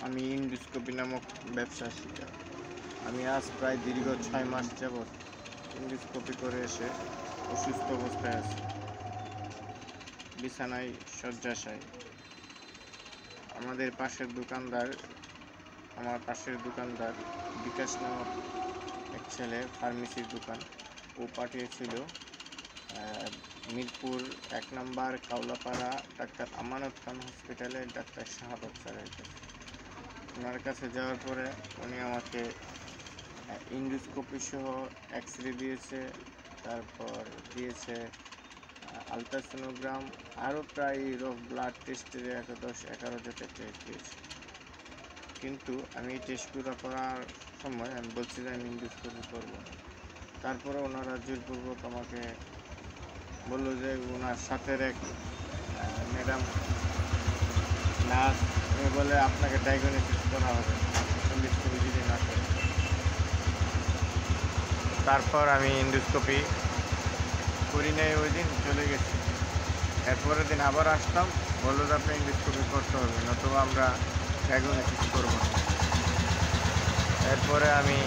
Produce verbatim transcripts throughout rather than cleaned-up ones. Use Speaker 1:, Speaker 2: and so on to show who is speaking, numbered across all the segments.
Speaker 1: আমি ইন্ডোস্কোপি নামক ব্যবসা শিকার। আমি আজ প্রায় দীর্ঘ ছয় মাস যাবৎ ইন্ডোস্কোপি করে এসে অসুস্থ অবস্থায় আছি, বিছানায় শয্যাশায়ী। আমাদের পাশের দোকানদার আমার পাশের দোকানদার বিকাশ নামক এক ছেলে, ফার্মেসির দোকান, ও পাঠিয়েছিল মিরপুর এক নম্বর কাউলাপাড়া ডাক্তার আমানত খান হসপিটালে ডাক্তার শাহাদাত স্যারের কাছে। ওনার কাছে যাওয়ার পরে উনি আমাকে ইন্ডোস্কোপি সহ এক্স রে দিয়েছে, তারপর দিয়েছে আলট্রাসোনোগ্রাম, আরও প্রায় রোগ ব্লাড টেস্টের এক দশ এগারো জাতের টেস্ট দিয়েছে। কিন্তু আমি এই টেস্টগুলো করার সময় আমি বলছি যে আমি ইন্ডোস্কোপি করবো। তারপরে ওনারা জোরপূর্বক আমাকে বললো যে ওনার সাথের এক ম্যাডাম নার্স বলে আপনাকে ডায়াগনোসিস করা হবে ইন্ডোস্কোপি যদি না করে। তারপর আমি ইন্ডোস্কোপি করি নাই, ওই দিন চলে গেছি। এরপরের দিন আবার আসতাম, বললো যে আপনি ইন্ডোস্কোপি করতে হবে, নতুবা আমরা ডায়াগনোসিস করব না। এরপরে আমি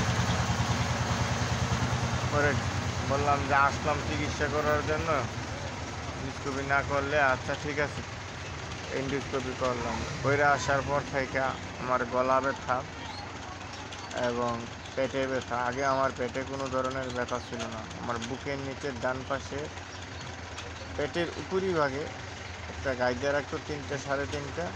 Speaker 1: পরে বললাম যে আসলাম চিকিৎসা করার জন্য, ইন্ডোস্কোপি না করলে আচ্ছা ঠিক আছে, ইন্ডোস্কোপি করলাম। কইরা আসার পর থেকে আমার গলা ব্যথা এবং পেটে ব্যথা। আগে আমার পেটে কোনো ধরনের ব্যথা ছিল না। আমার বুকের নিচের ডান পাশে পেটের উপরিভাগে একটা গায়ে দিয়ে রাখতো, তিনটে সাড়ে তিনটা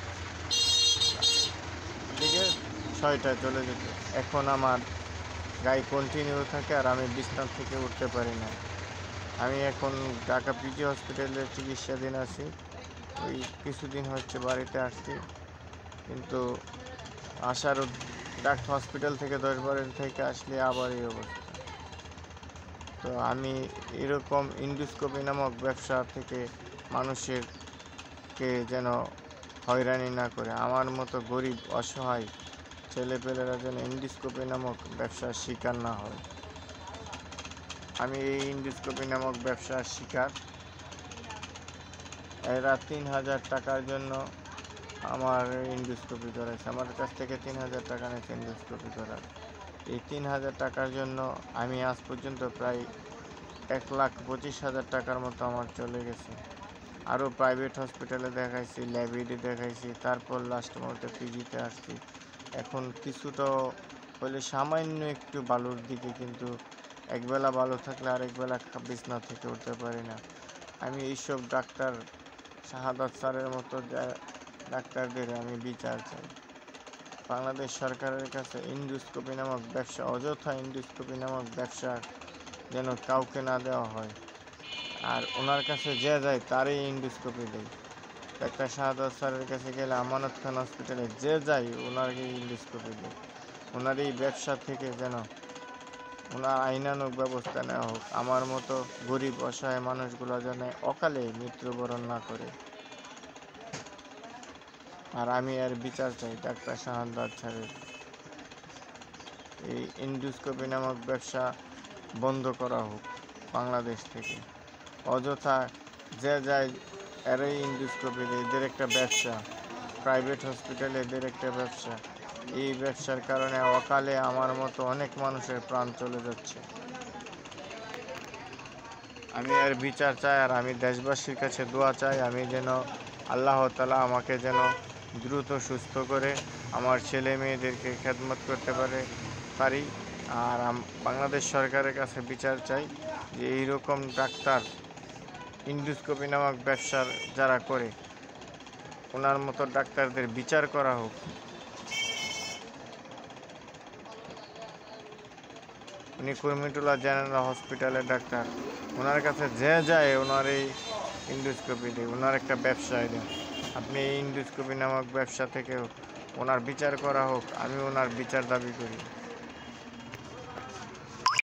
Speaker 1: দিকে ছয়টা চলে যেত। এখন আমার গায়ে কন্টিনিউ থাকে আর আমি বিছানা থেকে উঠতে পারি না। আমি এখন ঢাকা পিজি হসপিটালের চিকিৎসাধীন আছি। ওই কিছুদিন হচ্ছে বাড়িতে আসছি, কিন্তু আসার ডাক্তার হসপিটাল থেকে দশ বারো থেকে আসলে আবার এই অবস্থা। তো আমি এরকম ইন্ডোস্কোপি নামক ব্যবসা থেকে মানুষের কে যেন হয়রানি না করে, আমার মতো গরিব অসহায় ছেলেপেলেরা যেন ইন্ডোস্কোপি নামক ব্যবসার শিকার না হয়। আমি এই ইন্ডোস্কোপি নামক ব্যবসার শিকার। এরা তিন হাজার টাকার জন্য আমার ইন্ডোস্কোপি করেছে, আমার কাছ থেকে তিন হাজার টাকা নিয়েছে ইন্ডোস্কোপি করার। এই তিন হাজার টাকার জন্য আমি আজ পর্যন্ত প্রায় এক লাখ পঁচিশ হাজার টাকার মতো আমার চলে গেছে। আরও প্রাইভেট হসপিটালে দেখাইছি, ল্যাবেডে দেখাইছি, তারপর লাস্ট মুহূর্তে পিজিতে আসছি। এখন কিছুটা হলে সামান্য একটু ভালোর দিকে, কিন্তু একবেলা ভালো থাকলে আরেকবেলা বিছানা থেকে উঠতে পারি না। আমি এইসব ডাক্তার শাহাদাত স্যারের মতো ডাক্তারদের আমি বিচার চাই। বাংলাদেশ সরকারের কাছে ইন্ডোস্কোপি নামক ব্যবসা, অযথা ইন্ডোস্কোপি নামক ব্যবসা যেন কাউকে না দেওয়া হয়। আর ওনার কাছে যে যায় তারই ইন্ডোস্কোপি দেয়। ডাক্তার শাহাদাত স্যারের কাছে গেলে আমানত খান হসপিটালে যে যায় ওনারকে ইন্ডোস্কোপি দেয়। ওনার এই ব্যবসা থেকে যেন ওনার আইনানুগ ব্যবস্থা নেওয়া হোক, আমার মতো গরিব অসহায় মানুষগুলো যেন অকালে মৃত্যুবরণ না করে। আর আমি আর বিচার চাই ডাক্তার শাহাদাত স্যারের। এই ইন্ডোস্কোপি নামক ব্যবসা বন্ধ করা হোক বাংলাদেশ থেকে। অযথা যে যায় এরাই ইন্ডোস্কোপি, এদের একটা ব্যবসা, প্রাইভেট হসপিটালে এদের একটা ব্যবসা। এই ব্যবসার কারণে অকালে আমার মতো অনেক মানুষের প্রাণ চলে যাচ্ছে। আমি আর বিচার চাই, আর আমি দেশবাসীর কাছে দোয়া চাই, আমি যেন আল্লাহ তাআলা আমাকে যেন দ্রুত সুস্থ করে আমার ছেলে মেয়েদেরকে খেদমত করতে পারে পারি। আর বাংলাদেশ সরকারের কাছে বিচার চাই যে এইরকম ডাক্তার ইন্ডোস্কোপি নামক ব্যবসার যারা করে ওনার মতো ডাক্তারদের বিচার করা হোক। উনি কুর্মিটোলা জেনারেল হসপিটালের ডাক্তার, ওনার কাছে যে যায় ওনার এই ইন্ডোস্কোপি দেয়, ওনার একটা ব্যবসায় দেন। আপনি এই ইন্ডোস্কোপি নামক ব্যবসা থেকেও ওনার বিচার করা হোক, আমি ওনার বিচার দাবি করি।